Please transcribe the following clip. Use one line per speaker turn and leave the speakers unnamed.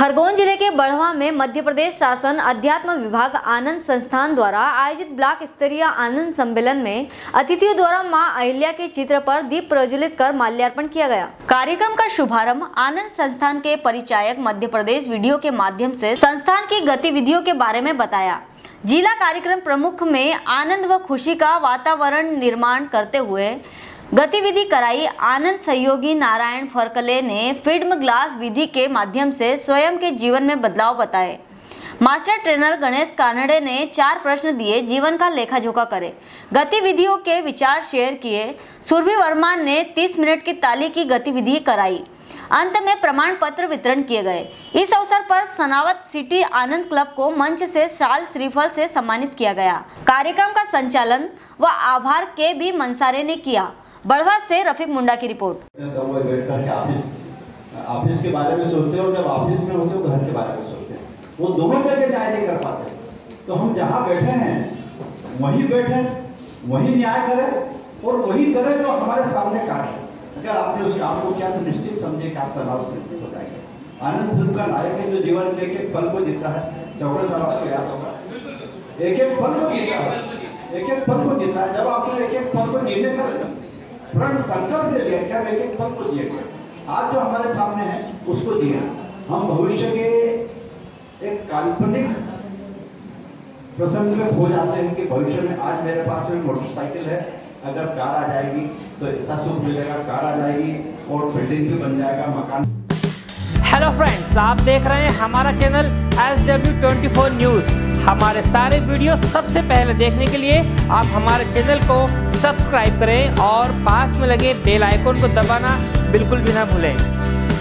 खरगोन जिले के बढ़वा में मध्य प्रदेश शासन अध्यात्म विभाग आनंद संस्थान द्वारा आयोजित ब्लॉक स्तरीय आनंद सम्मेलन में अतिथियों द्वारा मां अहिल्या के चित्र पर दीप प्रज्वलित कर माल्यार्पण किया गया। कार्यक्रम का शुभारंभ आनंद संस्थान के परिचायक मध्य प्रदेश वीडियो के माध्यम से संस्थान की गतिविधियों के बारे में बताया। जिला कार्यक्रम प्रमुख में आनंद व खुशी का वातावरण निर्माण करते हुए गतिविधि कराई। आनंद सहयोगी नारायण फरकले ने फिल्म ग्लास विधि के माध्यम से स्वयं के जीवन में बदलाव बताए। मास्टर ट्रेनर गणेश कानड़े ने 4 प्रश्न दिए, जीवन का लेखा जोखा करे, गतिविधियों के विचार शेयर किए। सुरभि वर्मा ने 30 मिनट की ताली की गतिविधि कराई। अंत में प्रमाण पत्र वितरण किए गए। इस अवसर पर सनावत सिटी आनंद क्लब को मंच से शाल श्रीफल से सम्मानित किया गया। कार्यक्रम का संचालन व आभार के बी मंसारे ने किया। बढ़वा से रफीक मुंडा की रिपोर्ट।
ऑफिस के बारे में सोचते हैं और जब ऑफिस में होते हो घर के बारे में सोचते हैं, वो दोनों जगह न्याय नहीं कर पाते। तो हम जहाँ बैठे हैं वहीं बैठे, वहीं न्याय करें और वही करें जो हमारे सामने कार्य है। अगर आपने उस काम को किया तो निश्चित समझे कि आपका लाभ सिद्ध हो जाएगा। आनंद फिल्म का नायक है जो जीवन के एक पल को जीता है। चौकड़ा साहब आपको याद होगा, एक पल को जीता है, एक पल को जीता है। जब आपने एक पल को जीने का प्रण संकल्प ले लिया क्या एक पल को जिएंगे, आज जो हमारे सामने है उसको जिए। हम भविष्य के एक काल्पनिक प्रसंग में खो जाते हैं कि भविष्य में आज मेरे पास में मोटरसाइकिल है, अगर कार आ जाएगी तो ऐसा सुख मिलेगा, कार आ जाएगी और बिल्डिंग भी बन जाएगा, मकान।
हेलो फ्रेंड्स, आप देख रहे हैं हमारा चैनल SW24 न्यूज। हमारे सारे वीडियो सबसे पहले देखने के लिए आप हमारे चैनल को सब्सक्राइब करें और पास में लगे बेल आइकन को दबाना बिल्कुल भी ना भूलें।